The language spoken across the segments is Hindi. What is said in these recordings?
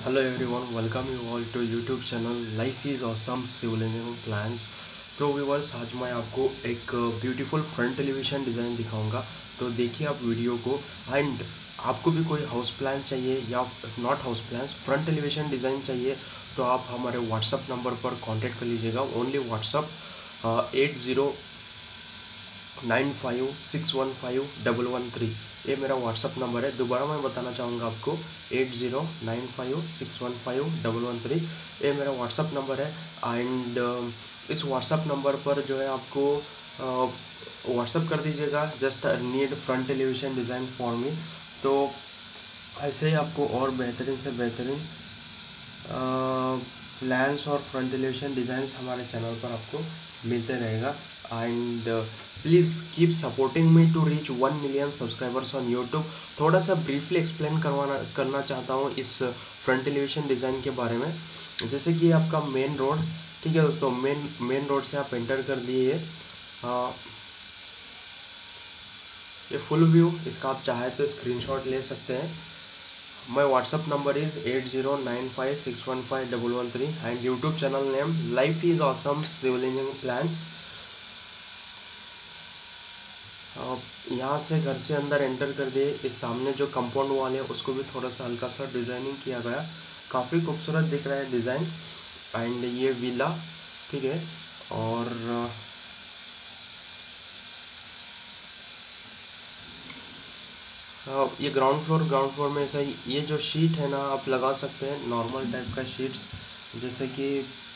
Hello everyone, welcome you all to YouTube channel life is awesome civil engineering plans. तो व्यूअर्स, आज मैं आपको एक ब्यूटीफुल फ्रंट एलिवेशन डिज़ाइन दिखाऊंगा। तो देखिए आप वीडियो को। एंड आपको भी कोई हाउस प्लान चाहिए या not house plan, front elevation design चाहिए तो आप हमारे व्हाट्सअप नंबर पर कांटेक्ट कर लीजिएगा। ओनली व्हाट्सअप 8095615113, ये मेरा व्हाट्सअप नंबर है। दोबारा मैं बताना चाहूँगा आपको, 8095615113, ये मेरा व्हाट्सअप नंबर है। एंड इस व्हाट्सअप नंबर पर जो है आपको व्हाट्सअप कर दीजिएगा, just need front elevation design for me. तो ऐसे ही आपको और बेहतरीन से बेहतरीन प्लान्स और फ्रंट एलिवेशन डिज़ाइंस हमारे चैनल पर आपको मिलते रहेगा। And please keep supporting me to reach 1 million subscribers on YouTube. थोड़ा सा ब्रीफली एक्सप्लेन करना चाहता हूँ इस फ्रंट एलिवेशन डिज़ाइन के बारे में। जैसे कि आपका मेन रोड, ठीक है दोस्तों, मेन रोड से आप एंटर कर दिए। ये फुल व्यू, इसका आप चाहे तो स्क्रीनशॉट ले सकते हैं। My WhatsApp number is 8095615113 and YouTube channel name life is awesome civil engineering plans. यहाँ से घर से अंदर एंटर कर दिए। इस सामने जो कंपाउंड वॉल है उसको भी थोड़ा सा हल्का सा डिज़ाइनिंग किया गया, काफ़ी खूबसूरत दिख रहा है डिज़ाइन। एंड ये विला, ठीक है। और ये ग्राउंड फ्लोर में ऐसा ये जो शीट है ना, आप लगा सकते हैं नॉर्मल टाइप का शीट्स, जैसे कि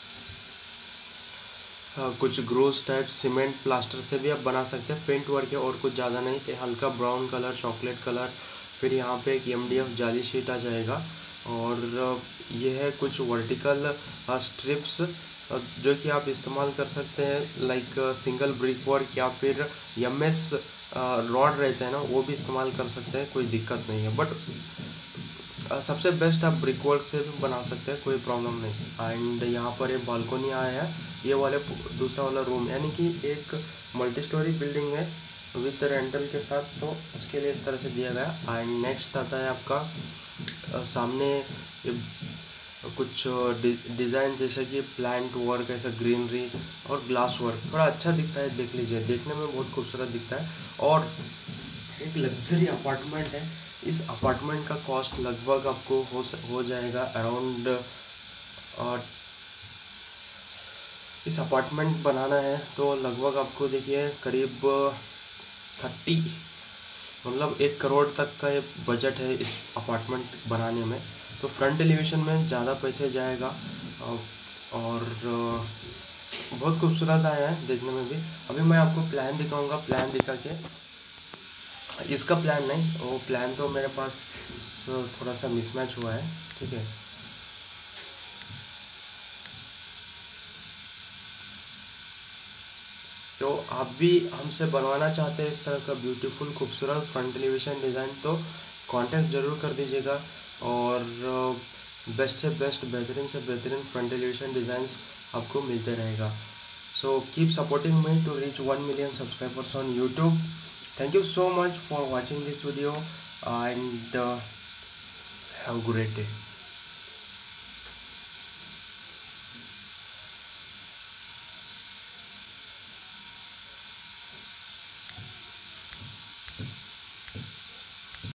कुछ ग्रोस टाइप सीमेंट प्लास्टर से भी आप बना सकते हैं। पेंट वर्क है और कुछ ज़्यादा नहीं, कि हल्का ब्राउन कलर, चॉकलेट कलर। फिर यहाँ पे एक MDF जाली शीट आ जाएगा। और ये है कुछ वर्टिकल स्ट्रिप्स जो कि आप इस्तेमाल कर सकते हैं, लाइक सिंगल ब्रिक वर्क या फिर MS रॉड रहते हैं ना, वो भी इस्तेमाल कर सकते हैं, कोई दिक्कत नहीं है। बट सबसे बेस्ट आप ब्रिक वर्क से भी बना सकते हैं, कोई प्रॉब्लम नहीं। एंड यहाँ पर एक बालकोनी आया है, ये वाले दूसरा वाला रूम, यानी कि एक मल्टी स्टोरी बिल्डिंग है विद रेंटल के साथ, तो उसके लिए इस तरह से दिया गया। एंड नेक्स्ट आता है आपका सामने कुछ डिज़ाइन, जैसे कि प्लांट वर्क, ऐसा ग्रीनरी और ग्लास वर्क, थोड़ा अच्छा दिखता है, देख लीजिए, देखने में बहुत खूबसूरत दिखता है। और एक लग्जरी अपार्टमेंट है। इस अपार्टमेंट का कॉस्ट लगभग आपको हो जाएगा अराउंड, इस अपार्टमेंट बनाना है तो लगभग आपको देखिए करीब 30, मतलब 1 करोड़ तक का ये बजट है इस अपार्टमेंट बनाने में। तो फ्रंट एलिवेशन में ज़्यादा पैसे जाएगा। और बहुत खूबसूरत आया है देखने में भी। अभी मैं आपको प्लान दिखाऊंगा, प्लान दिखा के, इसका प्लान नहीं, वो प्लान तो मेरे पास थोड़ा सा मिसमैच हुआ है, ठीक है। तो आप भी हमसे बनवाना चाहते हैं इस तरह का ब्यूटीफुल खूबसूरत फ्रंट एलिवेशन डिज़ाइन, तो कांटेक्ट ज़रूर कर दीजिएगा। और बेस्ट से बेस्ट, बेहतरीन से बेहतरीन फ्रंट एलिवेशन डिज़ाइंस आपको मिलते रहेगा। So keep supporting me to reach 1 million subscribers on YouTube. Thank you so much for watching this video and have a great day.